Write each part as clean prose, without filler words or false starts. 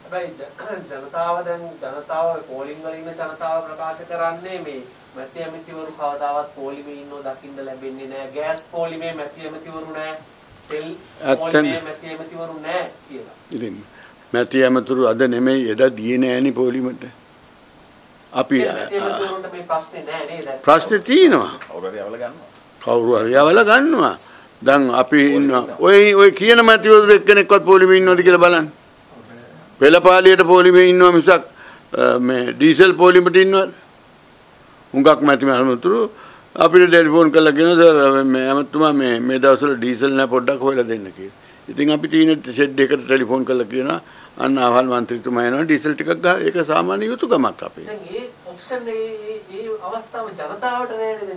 ජනතාව දැන් ජනතාව පෝලිං වල ඉන්න ජනතාව ප්‍රකාශ කරන්නේ මේ මැති ඇමතිවරු කවදාවත් පෝලිමේ ඉන්නව දකින්න ලැබෙන්නේ නැහැ. ගෑස් පෝලිමේ මැති ඇමතිවරු නැහැ. තෙල් පෝලිමේ මැති ඇමතිවරු නැහැ කියලා. ඉතින් මැති ඇමතිවරු අද නෙමෙයි එදා ගියේ නෑනේ පෝලිමට. අපි මැති ඇමතිවරුන්ට මේ ප්‍රශ්නේ නැහැ නේද? ප්‍රශ්නේ තියෙනවා. කවුරු හරි යවලා ගන්නවා. දැන් අපි ඉන්නවා. ඔය කියන මැතිවරු එක්කෙනෙක්වත් පෝලිමේ ඉන්නවද කියලා බලන්න. පෙළපාලියට පොලිමේ ඉන්නවා මිසක් මේ ඩීසල් පොලිමට ඉන්නවද? හුඟක් මැති මහතුරු අපිට ටෙලිෆෝන් කරලා කියනවා සර් මේ ඇමතුමා මේ දවස්වල ඩීසල් නැහැ පොඩ්ඩක් හොයලා දෙන්න කියලා. ඉතින් අපි තියෙන ෂෙඩ් එකට ටෙලිෆෝන් කරලා කියනවා අන්න ආවල් මන්ත්‍රීතුමා එනවා ඩීසල් ටිකක් ගහ. ඒක සාමාන්‍ය යුතුයකමක් අපේ. දැන් මේ ඔප්ෂන් මේ අවස්ථාව ජනතාවට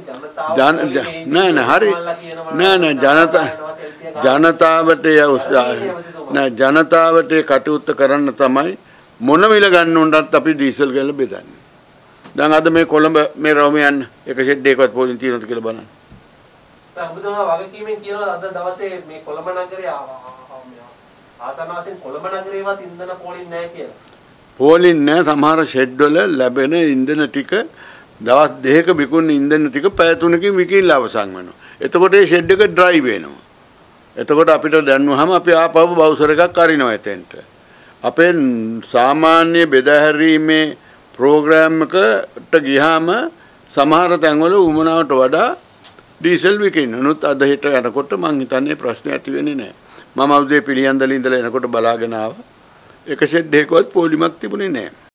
නෑ ජනතාවට ජනතාවට කටයුත්ත කරන්න තමයි මොන මිල ගන්න උන්ටත් අපි ඩීසල් ගාලා බෙදන්නේ. දැන් අද මේ කොළඹ මේ රෝමේ යන්න එක ෂෙඩ් එකවත් පොලින් තියෙනවද කියලා බලන්න. දැන් ඔබතුමා වගකීමෙන් කියනවා අද දවසේ මේ කොළඹ නගරයේ ආසන්න වශයෙන් කොළඹ නගරේවත් ඉන්ධන පෝලින් නැහැ කියලා. පෝලින් නැහැ. සමහර ෂෙඩ් වල ලැබෙන ඉන්ධන ටික දවස් දෙකක විකුණන ඉන්ධන ටික පැය 3කින් විකිණලා අවසන් වෙනවා. එතකොට ඒ ෂෙඩ් එක ඩ්‍රයි වෙනවා. එතකොට අපිට දැන්නුවාම අපි ආපහු බවුසර් එකක් අරිනවා එතෙන්ට. අපේ සාමාන්‍ය බෙදාහැරීමේ ප්‍රෝග්‍රෑම් එකට ගියාම සමහර තැන්වල උමනාවට වඩා ඩීසල් විකිණනුත් අද හෙට යනකොට මං හිතන්නේ ප්‍රශ්න ඇති වෙන්නේ නැහැ. මම උදේ පිළියන්දල ඉඳලා එනකොට බලාගෙන ආවා. එක ෂෙඩ් එකකවත් පොලිමක් තිබුණේ නැහැ.